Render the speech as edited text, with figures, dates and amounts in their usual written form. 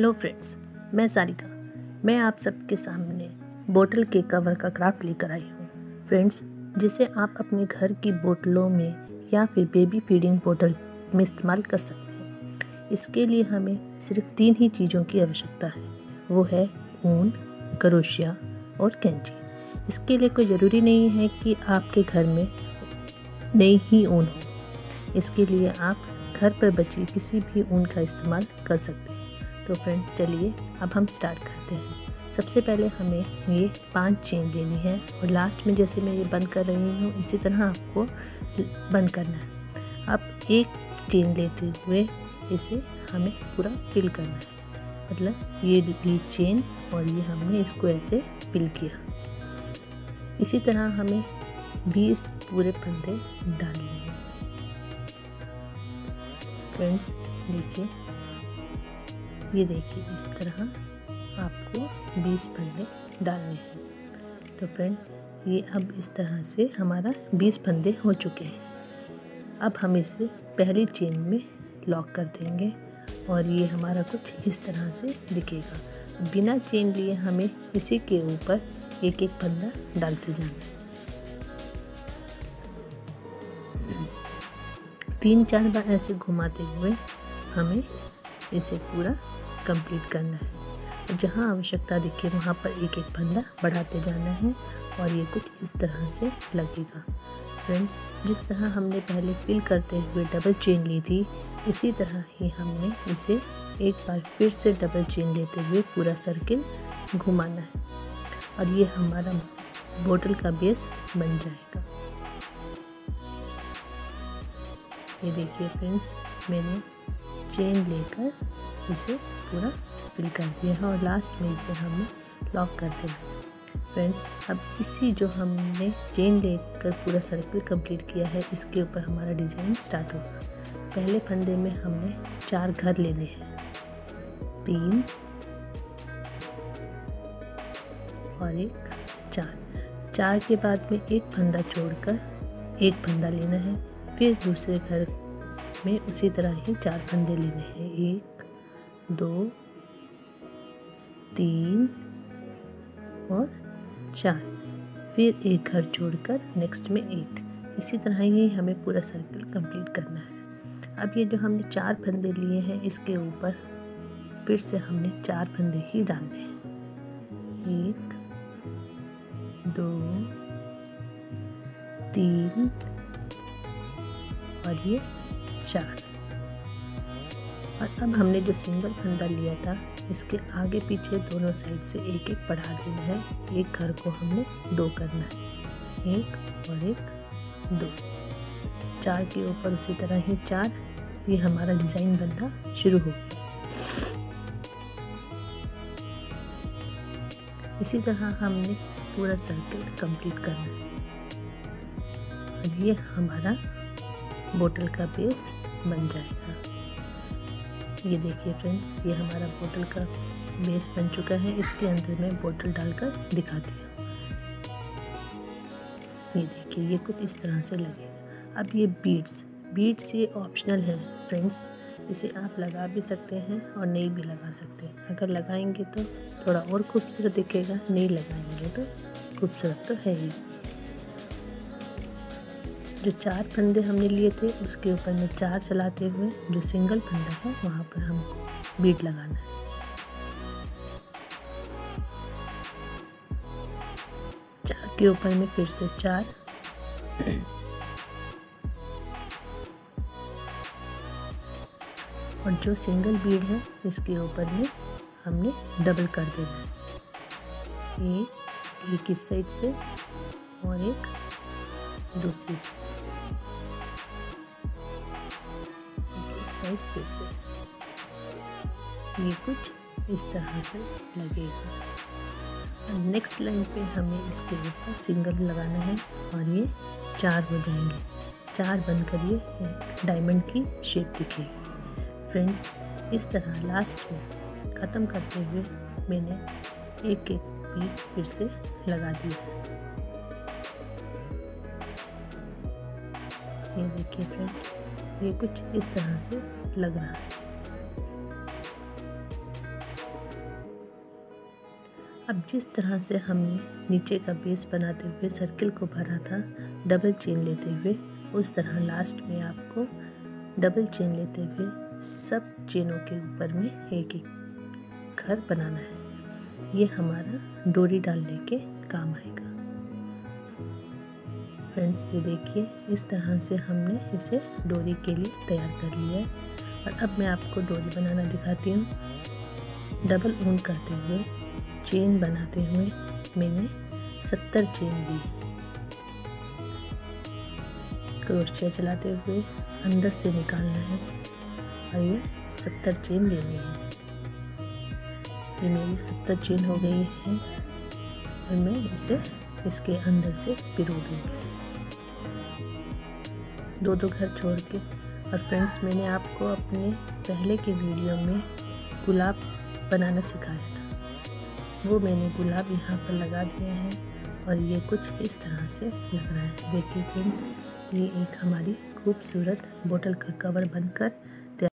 Hello friends, मैं सारिका। मैं आप सबके सामने बोतल के कवर का क्राफ्ट लेकर आई हूँ फ्रेंड्स, जिसे आप अपने घर की बोतलों में या फिर बेबी फीडिंग बोतल में इस्तेमाल कर सकते हैं। इसके लिए हमें सिर्फ 3 ही चीज़ों की आवश्यकता है, वो है ऊन, क्रोशिया और कैंची। इसके लिए कोई ज़रूरी नहीं है कि आपके घर में नई ही ऊन हो। इसके लिए आप घर पर बची किसी भी ऊन का इस्तेमाल कर सकते हैं। तो फ्रेंड चलिए अब हम स्टार्ट करते हैं। सबसे पहले हमें ये 5 चेन लेनी है और लास्ट में जैसे मैं ये बंद कर रही हूँ इसी तरह आपको बंद करना है। अब एक चेन लेते हुए इसे हमें पूरा फिल करना है, मतलब ये ली चेन और ये हमने इसको ऐसे फिल किया। इसी तरह हमें 20 पूरे फंदे डालने हैं। फ्रेंड्स देखिए, ये देखिए इस तरह आपको 20 फंदे डालने हैं। तो फ्रेंड ये अब इस तरह से हमारा 20 फंदे हो चुके हैं। अब हम इसे पहली चेन में लॉक कर देंगे और ये हमारा कुछ इस तरह से दिखेगा। बिना चेन लिए हमें इसी के ऊपर एक एक फंदा डालते जाना है। 3-4 बार ऐसे घुमाते हुए हमें इसे पूरा कंप्लीट करना है। जहाँ आवश्यकता दिखे वहाँ पर एक एक फंदा बढ़ाते जाना है और ये कुछ इस तरह से लगेगा। फ्रेंड्स जिस तरह हमने पहले फिल करते हुए डबल चेन ली थी, इसी तरह ही हमने इसे एक बार फिर से डबल चेन लेते हुए पूरा सर्किल घुमाना है और ये हमारा बोतल का बेस बन जाएगा। ये देखिए फ्रेंड्स, मैंने चेन लेकर इसे पूरा फिल कर दिया है और लास्ट में इसे हमें लॉक कर देना। फ्रेंड्स अब इसी जो हमने चेन लेकर पूरा सर्किल कंप्लीट किया है, इसके ऊपर हमारा डिज़ाइन स्टार्ट होगा। पहले फंदे में हमने 4 घर लेने हैं, 3 और 1 4 के बाद में एक फंदा छोड़कर एक फंदा लेना है। फिर दूसरे घर में उसी तरह ही 4 फंदे लेने हैं, 1 2 3 और 4। फिर एक घर छोड़कर नेक्स्ट में 1। इसी तरह ही हमें पूरा सर्किल कंप्लीट करना है। अब ये जो हमने 4 फंदे लिए हैं, इसके ऊपर फिर से हमने 4 फंदे ही डालने हैं, 1 2 3 और ये 4। और अब हमने जो सिंगल फंदा लिया था, इसके आगे पीछे दोनों साइड से एक एक बढ़ा देना है। एक घर को हमने 2 करना है, 1 और 1 2। 4 के ऊपर उसी तरह ही 4। ये हमारा डिज़ाइन बनना शुरू हो गया। इसी तरह हमने पूरा सर्किल कंप्लीट करना है और ये हमारा बोतल का बेस बन जाएगा। ये देखिए फ्रेंड्स, ये हमारा बोतल का बेस बन चुका है। इसके अंदर मैं बोतल डालकर दिखाती हूँ। ये देखिए, ये कुछ इस तरह से लगेगा। अब ये बीड्स ये ऑप्शनल है फ्रेंड्स, इसे आप लगा भी सकते हैं और नहीं भी लगा सकते हैं। अगर लगाएंगे तो थोड़ा और खूबसूरत दिखेगा, नहीं लगाएंगे तो खूबसूरत तो है ही। जो 4 फंदे हमने लिए थे, उसके ऊपर में 4 चलाते हुए जो सिंगल फंदा है वहाँ पर हमको बीड लगाना है। चार के ऊपर में फिर से 4 और जो सिंगल बीड है इसके ऊपर में हमने डबल कर देना है, एक इस साइड से और एक दूसरी से, साइड फिर से। ये कुछ इस तरह से लगेगा। नेक्स्ट लाइन पे हमें इसके ऊपर सिंगल लगाना है और ये 4 हो जाएंगे। 4 बनकर ये डायमंड की शेप दिखेगी। फ्रेंड्स इस तरह लास्ट में ख़त्म करते हुए मैंने एक एक बीट फिर से लगा दिया है। ये देखिए फ्रेंड, ये कुछ इस तरह से लग रहा है। अब जिस तरह से हमने नीचे का बेस बनाते हुए सर्किल को भरा था डबल चेन लेते हुए, उस तरह लास्ट में आपको डबल चेन लेते हुए सब चेनों के ऊपर में एक एक घर बनाना है। ये हमारा डोरी डालने के काम आएगा। फ्रेंड्स, ये देखिए इस तरह से हमने इसे डोरी के लिए तैयार कर लिया है। और अब मैं आपको डोरी बनाना दिखाती हूँ। डबल ऊन करते हुए चेन बनाते हुए मैंने 70 चेन ली। क्रोशिया चलाते हुए अंदर से निकालना है और ये 70 चेन लेनी है। ये मेरी 70 चेन हो गई है और मैं इसे इसके अंदर से पिरो दूँगी, दो घर छोड़ के। और फ्रेंड्स, मैंने आपको अपने पहले के वीडियो में गुलाब बनाना सिखाया था, वो मैंने गुलाब यहाँ पर लगा दिया है और ये कुछ इस तरह से लग रहा है। देखिए फ्रेंड्स, ये एक हमारी खूबसूरत बोतल का कवर बनकर